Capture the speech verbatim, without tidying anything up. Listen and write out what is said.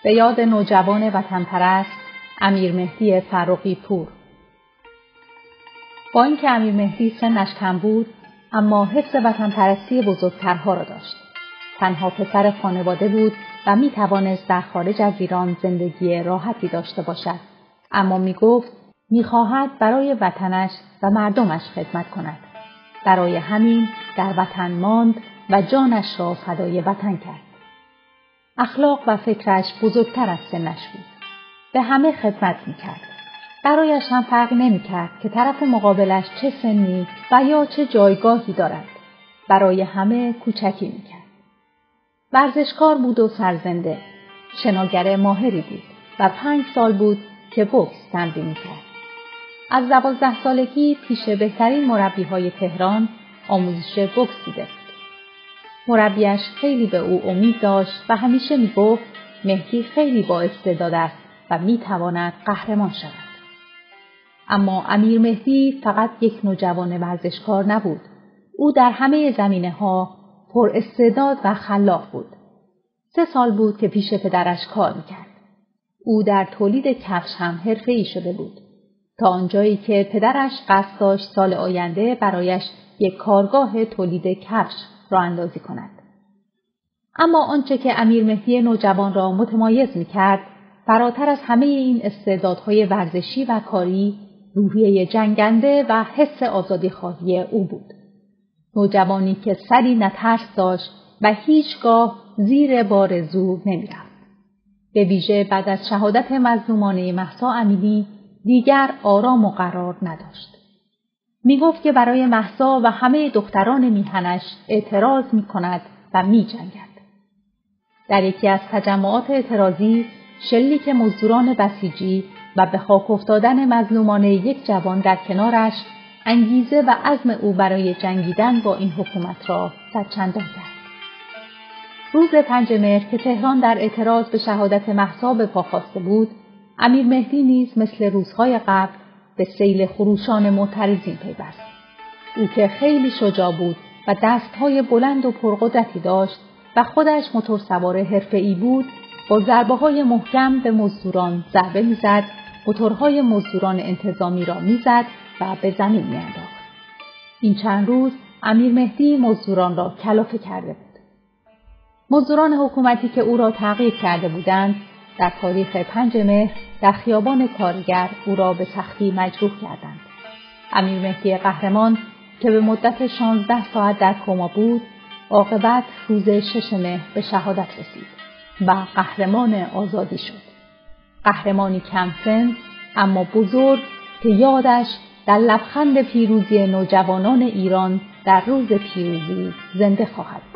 به یاد نوجوان وطن پرست امیر مهدی فرخی پور. با اینکه امیر مهدی سنش کم بود، اما حس وطن پرستی بزرگترها را داشت. تنها پسر خانواده بود و می توانست در خارج از ایران زندگی راحتی داشته باشد. اما می گفت می خواهد برای وطنش و مردمش خدمت کند. برای همین در وطن ماند و جانش را فدای وطن کرد. اخلاق و فکرش بزرگتر از سنش بود. به همه خدمت می کرد. برایش هم فرق نمی کرد که طرف مقابلش چه سنی و یا چه جایگاهی دارد. برای همه کوچکی می کرد. ورزشکار بود و سرزنده. شناگر ماهری بود و پنج سال بود که بوکس تمرین می کرد. از دوازده سالگی پیش بهترین مربی‌های تهران آموزش بوکس دیده بود. مربیش خیلی به او امید داشت و همیشه می گفت مهدی خیلی با استعداد است و می تواند قهرمان شود. اما امیر مهدی فقط یک نوجوان ورزشکار نبود. او در همه زمینه‌ها پر استعداد و خلاق بود. سه سال بود که پیش پدرش کار میکرد. او در تولید کفش هم حرفه‌ای شده بود. تا آنجایی که پدرش قصد داشت سال آینده برایش یک کارگاه تولید کفش راه اندازی کند. اما آنچه که امیر مهدی نوجوان را متمایز میکرد، فراتر از همه این استعدادهای ورزشی و کاری، روحیه جنگنده و حس آزادی‌خواهی او بود. نوجوانی که سری نه ترس داشت و هیچگاه زیر بار زور نمی‌رفت. به ویژه بعد از شهادت مظلومانه مهسا امینی دیگر آرام و قرار نداشت. میگفت که برای مهسا و همه دختران میهنش اعتراض می‌کند و می‌جنگد. در یکی از تجمعات اعتراضی شلیک مزدوران بسیجی و به خاک افتادن مظلومانه یک جوان در کنارش انگیزه و عزم او برای جنگیدن با این حکومت را صدچندان کرد. روز پنج مهر که تهران در اعتراض به شهادت مهسا به پا خاسته بود، امیر مهدی نیز مثل روزهای قبل به سیل خروشان معترضین پیوست. او که خیلی شجاع بود و دستهای بلند و پرقدرتی داشت و خودش موتورسوار حرفه‌ای بود، با ضربه‌های محکم به مزدوران ضربه می‌زد، موتورهای مزدوران انتظامی را می‌زد و به زمین می‌انداخت. این چند روز امیر مهدی مزدوران را کلافه کرده بود. مزدوران حکومتی که او را تعقیب کرده بودند، در تاریخ پنج مهر در خیابان کارگر او را به سختی مجروح کردند. امیر مهدی قهرمان که به مدت شانزده ساعت در کما بود، عاقبت روز شش مهر به شهادت رسید و قهرمان آزادی شد. قهرمانی کم سن اما بزرگ که یادش در لبخند پیروزی نوجوانان ایران در روز پیروزی زنده خواهد بود.